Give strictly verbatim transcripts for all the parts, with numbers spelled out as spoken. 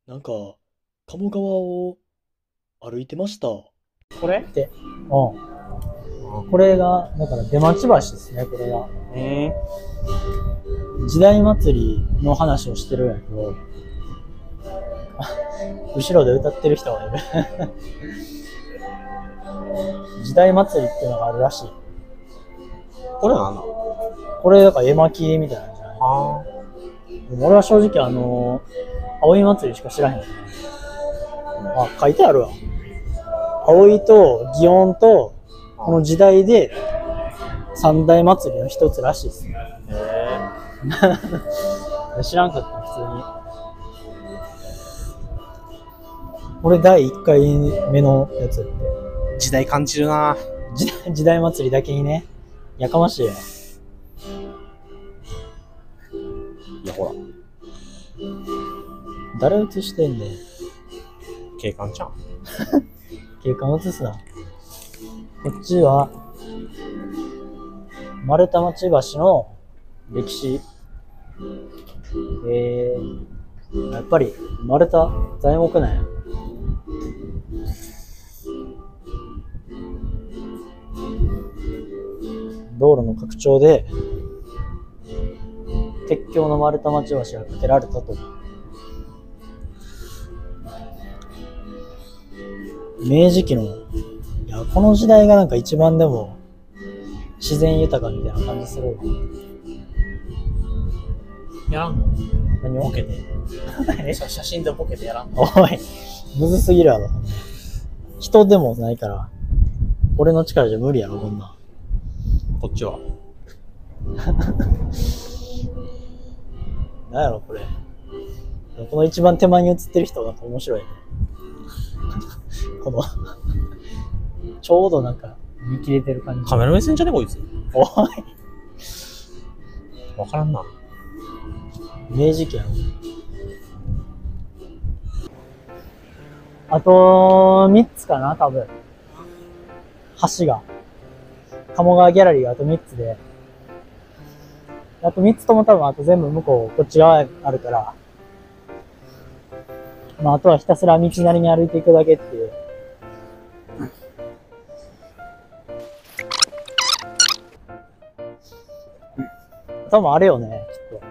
なんか、鴨川を歩いてました。 これで、うん。これが、だから出町橋ですね、これが。 え時代祭りの話をしてるんやけど、後ろで歌ってる人がいる。時代祭りっていうのがあるらしい。 ー、これなんだ。 これだから絵巻みたいなんじゃない？ あでも俺は正直あのー、葵祭りしか知らへん。あ、書いてあるわ。葵と祇園とこの時代で三大祭りの一つらしいですね。 へ知らんかった普通に。俺だいいっかいめのやつやって。 ー、時代感じるな。 時代時代祭りだけにね、やかましいや。 いや、ほら、 誰映してんねん。 景観ちゃん。 景観映すな。こっちは丸太町橋の歴史。えー、やっぱり丸太材木なんや。道路の拡張で鉄橋の丸太町橋が建てられたと。明治期の、いや、この時代がなんか一番でも自然豊かみたいな感じするわ。 やらんの何をボケて。 え写写真でボケてやらんの。 おい、むずすぎるやろ。人でもないから、俺の力じゃ無理やろ、こんなん。 こっちは。 なんやろ、これ。この一番手前に写ってる人がなんか面白いね。この、ちょうどなんか見切れてる感じ。 カメラ目線じゃねこいつ。 おい、 わからんな。 明治期やろ。あとみっつかな、多分。橋が。鴨川ギャラリーがあとみっつで。あとみっつとも多分あと全部向こう、こっち側あるから。まああとはひたすら道なりに歩いていくだけっていう。多分あれよね、きっと。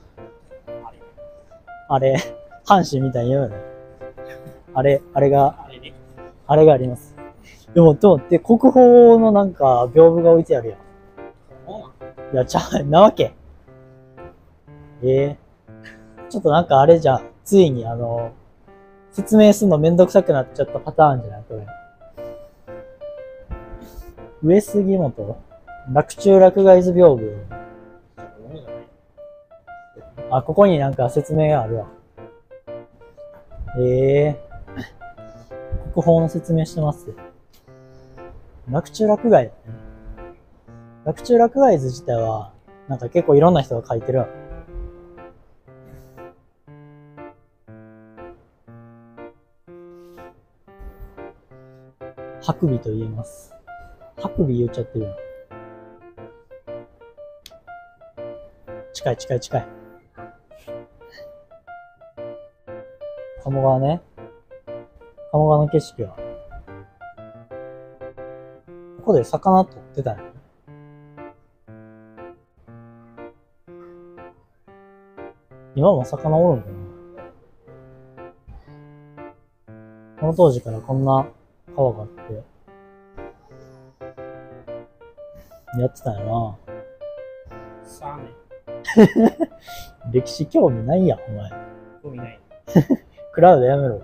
あれ、阪神みたいに言うよね。あれ、あれが、 あれね。 あれがあります。でも、でも、で、国宝のなんか、屏風が置いてあるやん。いや、ちゃう、なわけ。ええー、ちょっとなんかあれじゃん。ついにあの、説明するのめんどくさくなっちゃったパターンじゃないこれ。上杉本洛中洛外図屏風。あ、ここになんか説明があるわ。ええー、国宝の説明してます。洛中洛外。洛中洛外図自体は、なんか結構いろんな人が書いてるわ。白尾と言えます。白尾言っちゃってるよ。近い近い近い。鴨川ね。鴨川の景色は。ここで魚取ってたよ。今も魚おるんかな。この当時からこんな川があって、やってたんやな。 さあね。 歴史興味ないやん、お前。 興味ない。 クラウドやめろ。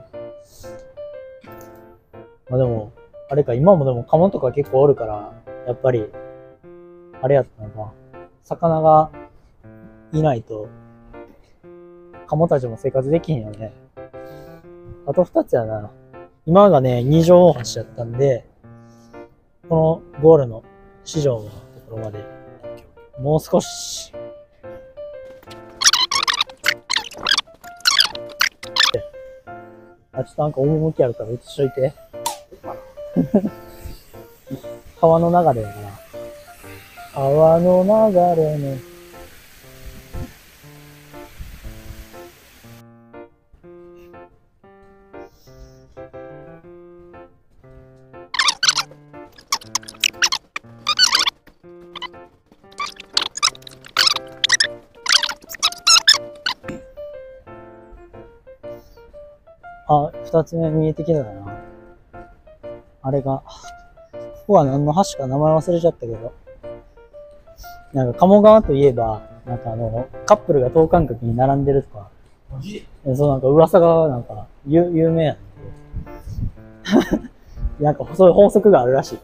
まあでも、あれか、今もでもカモとか結構おるから、やっぱり、あれやったのか。魚がいないと、カモたちも生活できへんよね。あと二つやな。今がね、二条大橋やったんで、このゴールの市場のところまで、もう少し。あ、ちょっとなんか趣あるから映しといて。川の流れやから。川の流れの。 あ、二つ目見えてきたな。あれが、ここは何の橋か名前忘れちゃったけど、なんか鴨川といえば、なんかあの、カップルが等間隔に並んでるとか、 マジえそうなんか噂がなんか有有名やねん。なんかそういう法則があるらしい。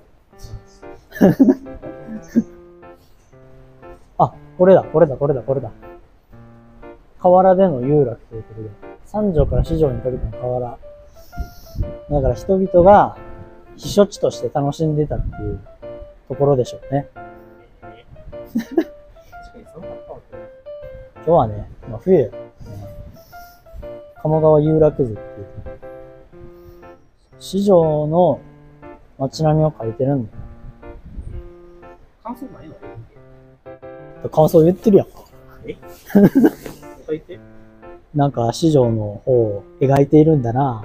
あ、これだ、これだ、これだ、これだ。河原での遊楽ということで、三条から四条にかけての河原。だから人々が避暑地として楽しんでたっていうところでしょうね。 確かに寒かったわけ。 今日はね、まあ、冬や、ね。鴨川遊楽図っていう。四条の街並みを描いてるんだよ。 感想ないの？ 感想言ってるやん。 え？書いて。 なんか四条の方を描いているんだな。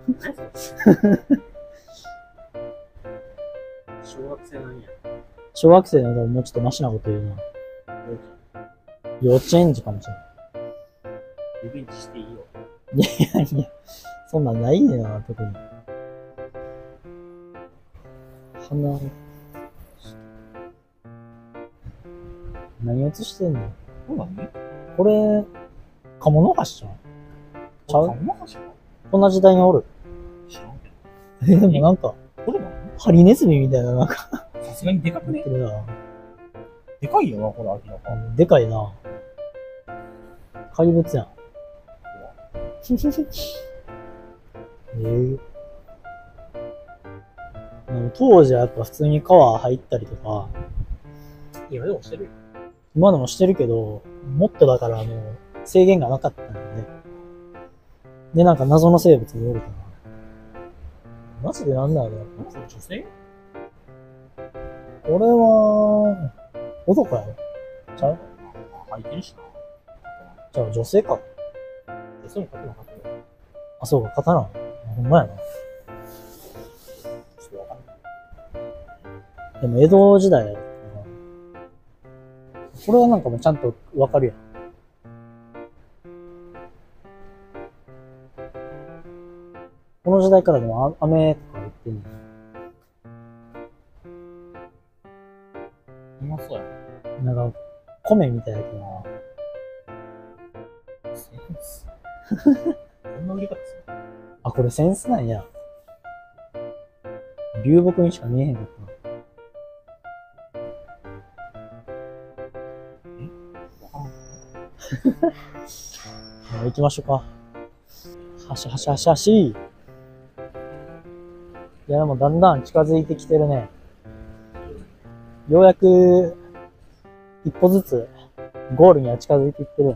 小学生なんや。 小学生ならもうちょっとマシなこと言うな。幼稚園児かもしれない。 リベンジしていいよ。 いやいや、そんなんないねんな、特に。花、何写してんの？ これ何？ これ、鴨の橋じゃん？ちゃう？ 鴨の橋か？ こんな時代におる。 知らんけど。 え、でもなんか、 これ何？ ハリネズミみたいな、なんか、 さすがにでかくね？ 言ってるな。 でかいよな、これ明らか。 でかいな。怪物やん。えー、当時はやっぱ普通に川入ったりとか、 今でもしてるよ。 今でもしてるけど、もっとだからあの、制限がなかったんだよね。で、なんか謎の生物がおるから。マジでなんだろうな。 この人女性？ 俺は、男やろ。ちゃう？ 履いてるしな。 じゃあ女性か。 女性も書くの書くよ。 あ、そうか、刀。ほんまやな。 ちょっとわかんない。 でも江戸時代やろ。これはなんかもうちゃんとわかるやん。この時代からでもあ飴とか言ってんの。 うまそうやな。 なんか、米みたいだけどな。 センス。こんな売り方する？ あ、これセンスなんや。流木にしか見えへんかったな。行きましょうか。はしはしはしはし。いや、でもだんだん近づいてきてるね。ようやく、一歩ずつ、ゴールには近づいていってる。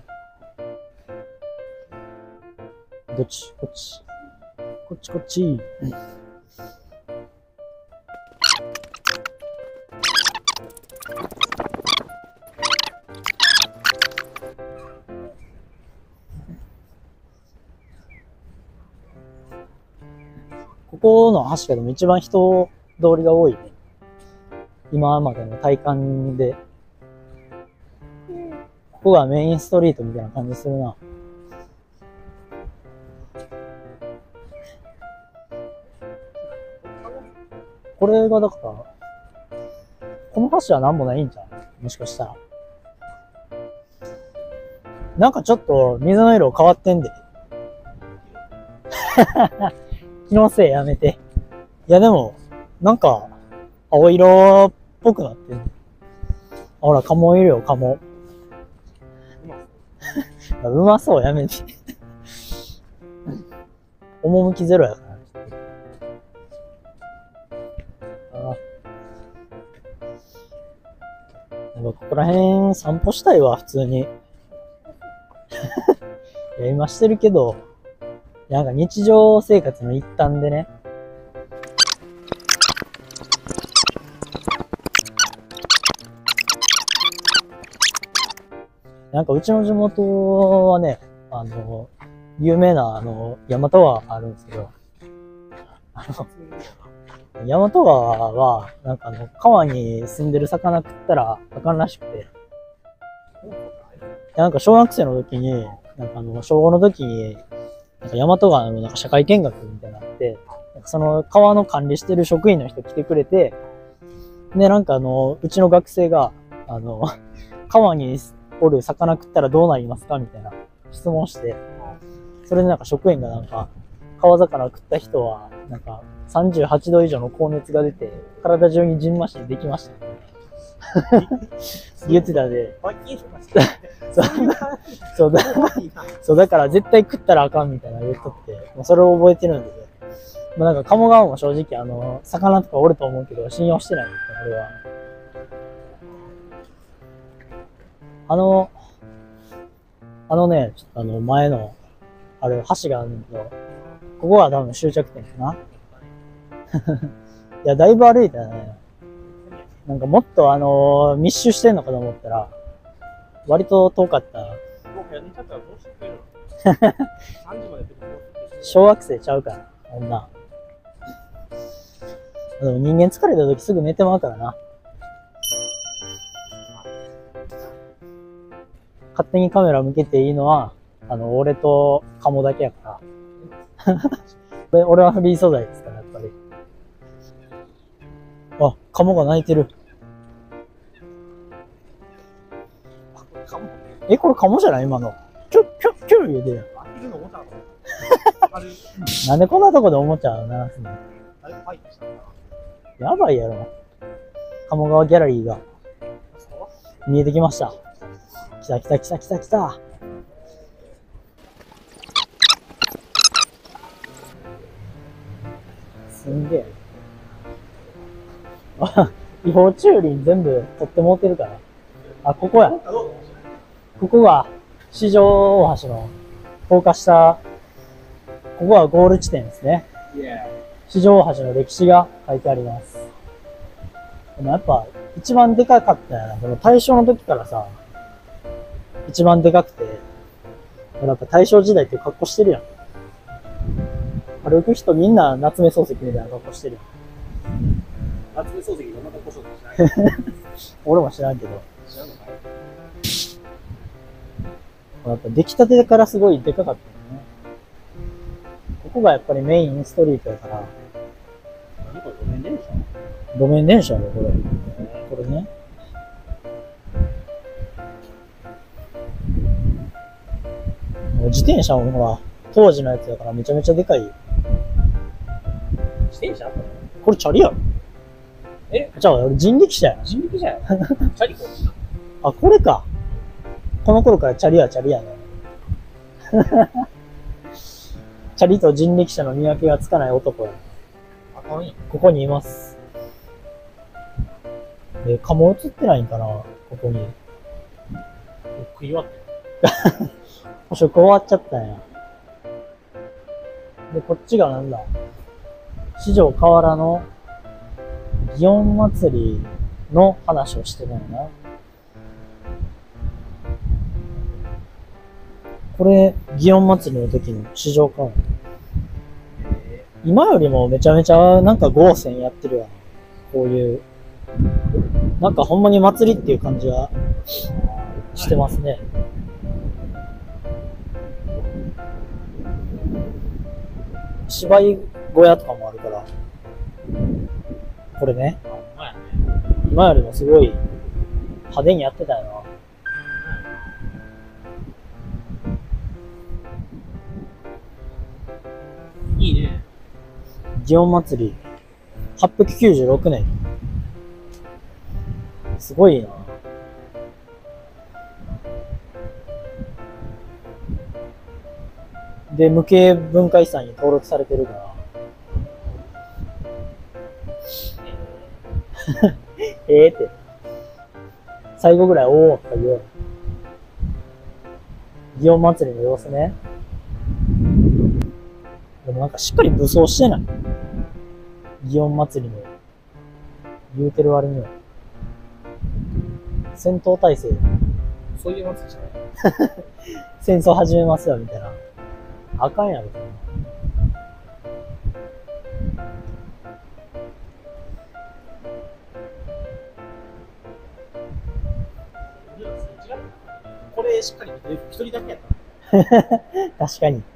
どっちこっち。こっちこっち。ここの橋がでも一番人通りが多いね。今までの体感で。ここがメインストリートみたいな感じするな。これがだから、この橋はなんもないんじゃん？もしかしたら。なんかちょっと水の色変わってんで。気のせいやめて。いやでも、なんか、青色っぽくなってんね。ほら、鴨いるよ、鴨。うまそう、やめて。趣ゼロやから。ああ。なんかここら辺散歩したいわ、普通に。いや、今してるけど、なんか日常生活の一端でね。なんかうちの地元はね、あの、有名なあの、大和川があるんですけど、あの、大和川は、なんかあの、川に住んでる魚食ったらあかんらしくて、なんか小学生の時に、なんかあの、小ごの時に、 なんか大和川のなんか社会見学みたいなのあって、なんかその川の管理してる職員の人来てくれて、で、なんかあの、うちの学生が、あの、川におる魚食ったらどうなりますかみたいな質問して、それでなんか職員がなんか、川魚食った人は、なんかさんじゅうはちど以上の高熱が出て、体中にじんましんできました、ね。言ってたで。そうそうだそうだから絶対食ったらあかんみたいな言っとって、もうそれを覚えてるんで、まあ、なんか鴨川も正直あの魚とかおると思うけど信用してないんですよ、これは。あのあのね、ちょっとあの前のあれ橋があるんだけど、ここは多分終着点かな。いやだいぶ歩いたね。なんかもっとあのー、密集してんのかと思ったら、割と遠かった。小学生ちゃうから、女。でも人間疲れた時すぐ寝てまうからな。勝手にカメラ向けていいのは、あの、俺とカモだけやから。俺はフリー素材ですから、やっぱり。あ、カモが鳴いてる。え、これカモじゃない今の。キュッキュッキュッ言うてる。なんでこんなとこでおもちゃを鳴らすの？やばいやろ。鴨川ギャラリーが見えてきました。来た来た来た来た来た。すんげえ。あ、違法駐輪全部取って持ってるから。あ、ここや。ここが四条大橋の高架下。ここはゴール地点ですね。四条大橋の歴史が書いてあります。でもやっぱ一番でかかったよな。この大正の時からさ、一番でかくて、やっぱ大正時代っていう格好してるやん。歩く人みんな夏目漱石みたいな格好してるやん。 夏目漱石どんな格好しようとしない。 俺も知らんけど。やっぱ出来たてからすごいでかかったよね。ここがやっぱりメインストリートやから。 何これ路面電車？ 路面電車ね、これ。これね。もう自転車もほら、当時のやつだからめちゃめちゃでかい。 自転車？ これチャリやろ？ え？ じゃあ俺人力車や。 人力車や。チャリコ？ あ、これか。この頃からチャリはチャリやね。チャリと人力車の見分けがつかない男や。 あかんやん。 ここにいます。え、カモ映ってないんかなここに。 食い終わったよ。 捕食終わっちゃったんや。で、こっちがなんだ四条河原の祇園祭りの話をしてるんやな。これ、祇園祭りの時の四条河原。今よりもめちゃめちゃなんか豪勢やってるやん。こういう。なんかほんまに祭りっていう感じがしてますね。芝居小屋とかもあるから。これね。今よりもすごい派手にやってたよな。 いいね。 祇園祭り、はっぴゃくきゅうじゅうろくねん。すごいな。で、無形文化遺産に登録されてるから。ええって。最後ぐらい、おーとか言う。祇園祭りの様子ね。でもなんかしっかり武装してない。祇園祭りの言うてる割には。戦闘態勢。 そういう祭りじゃない。 戦争始めますよ、みたいな。あかんやろ。 これしっかり見てる一人だけやった。 確かに。